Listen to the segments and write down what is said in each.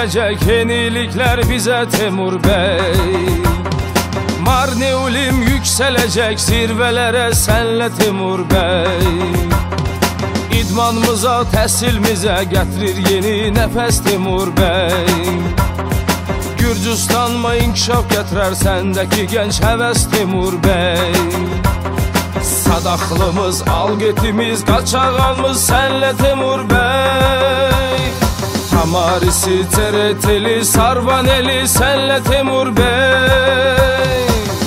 gelecek yenilikler bize Temur Bey. Marneulim yükselecek zirvelere senle Temur Bey. İdmanımıza, təhsilimize getirir yeni nefes Temur Bey. Gürcüstanma inkişaf getirer sendeki genç heves Temur Bey. Sadaklımız, algetimiz, kaçağımız senle Temur Bey. Tamarisi, Tereteli, Sarvaneli senle Temur Bey.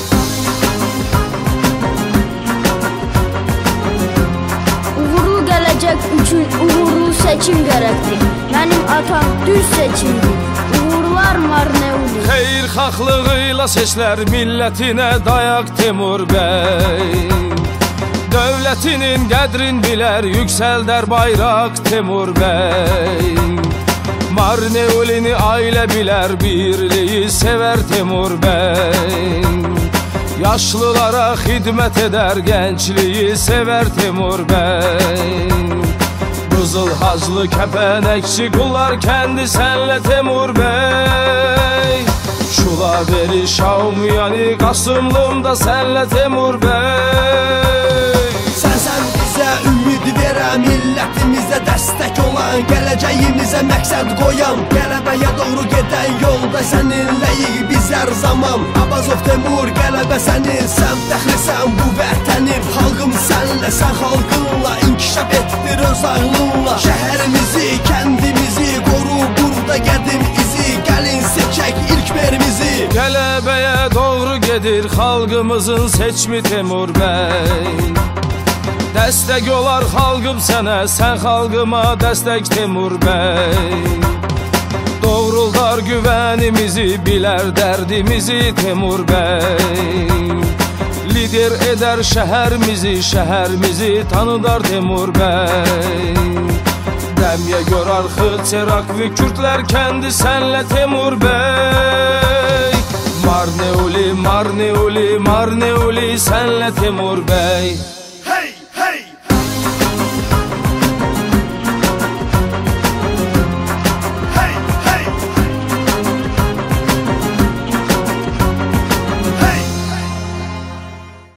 Uğurlu gelecek üçün uğurlu seçim gerekti. Benim atam düz seçimdi. Uğurlar Marneuli. Xeyirxahlığıyla seçler milletine dayak Temur Bey. Devletinin qədrin bilər, yüksəldər bayraq Temur Bey. Marneulini ailə bilər, birliyi sever Temur Bey. Yaşlılara xidmət edər, gençliyi sever Temur Bey. Qızıl haclı kəpənəkçi qullar kəndi senle Temur Bey. Şulaveri, Şaumyani, Qasımlım da senle Temur Bey. Sen bize ümid verən, millətimizə dəstək olan, gələcəyimizə məqsəd qoyan, qələbəyə doğru gedən yolda səninləyik biz hər zaman. Abazov Temur, qələbə sənin, sən fəxrisən bu vətənin. Xalqım sənlə, sən xalqınla, inkişaf etdir öz ağlınla. Şəhərimizi, kəndimizi qoru, burada qədim izi, gəlin seçək ilk merimizi. Qələbəyə doğru gedir xalqımızın seçimi Temur Bey. Dəstək olar xalqım sənə, sən xalqıma dəstək Temur Bey. Doğruldar güvənimizi, bilər dərdimizi Temur Bey. Lider edər şəhərimizi, şəhərimizi tanıdar Temur Bey. Dəmiyə görar Xıçerakvi Kürtlər kəndi sənlə Temur Bey. Marneuli, Marneuli, Marneuli sənlə Temur Bey.